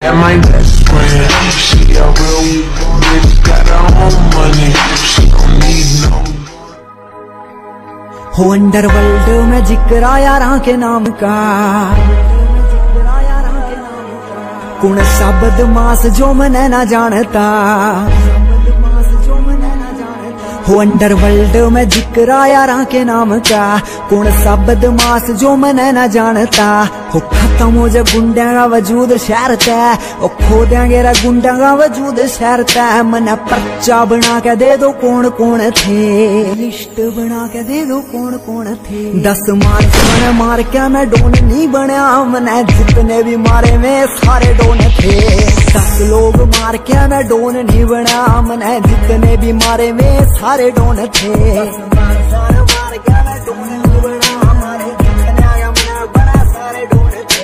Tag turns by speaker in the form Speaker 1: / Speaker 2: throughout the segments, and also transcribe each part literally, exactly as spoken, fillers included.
Speaker 1: And my best friend, she a real bitch, got her own money, she don't need no.
Speaker 2: हो underworld में जिक्र यारां के नाम का, कौन सा बदमाश जो मने ना जानता। हो अंडरवर्ल्ड में जिक्र यारां के नाम का, कौन सा बदमाश जो मने ना जानता। हो खत्म हो जा गुंडा का वजूद शहर तय, ओ खो देंगे रा गुंडा का वजूद शहर तय। मने पर्चा बना के दे दो कौन कौन थे, लिस्ट बना के दे दो कौन कौन थे। दस मान मैंने मार के मैं डोन नहीं बनया, मने जितने भी मारे में सारे डोन थे। दस लोग मार के मैं डोन नहीं बना, मने जितने भी मारे में सारे डोन थे। मार के मैं डोन नहीं बना, हमारे जितने आया मैं बना सारे डोन थे।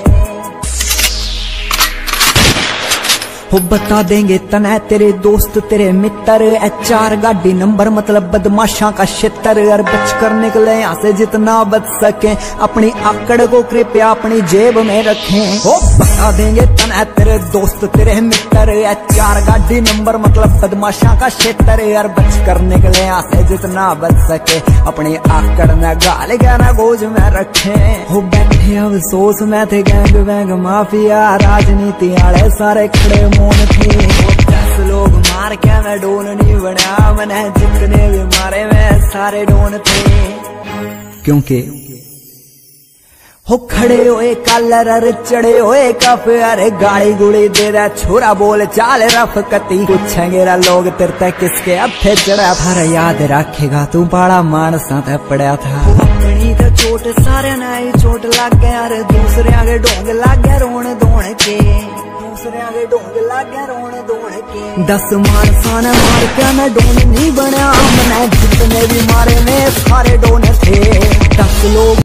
Speaker 2: हो बता देंगे तने तेरे दोस्त तेरे मित्र, एच आर गाड़ी नंबर मतलब बदमाशा का क्षेत्र। और बच कर निकले यहाँ से जितना बच सके, अपनी आकड़ को कृपया अपनी जेब में रखें। हो बता देंगे तने तेरे दोस्त तेरे मित्र, एच आर गाड़ी नंबर मतलब बदमाशा का क्षेत्र। और बच कर निकले यहाँ से जितना बच सके, अपनी आकड़ में गाल गाना गोज में रखें। हो बैठे अफसोस में थे गैंग वैंग माफिया, राजनीति आले सारे खड़े मोन थे। दस लोग मार के मैं डोन नहीं बना, मैंने जितने भी मारे में सारे डोन थे। क्योंकि हो खड़े होए कलर अरे चढ़े होए कफ, अरे गाड़ी गुड़ी दे रहा छोरा बोल चाल रफ कती। पूछेंगे रा लोग तेरे तक किसके हथे चढ़ा, पर याद रखेगा तू बड़ा मानसा ते पड़ा था। अपनी तो चोट सारे नाई चोट लग गया, अरे दूसरे आगे डोंग लग गया रोन दोण के, दूसरे आगे डोंग लग गया रोन दोण के। दस मानसा ने मार के मैं डोन नहीं बना, मैंने जितने भी मारे में सारे डोन थे। दस लोग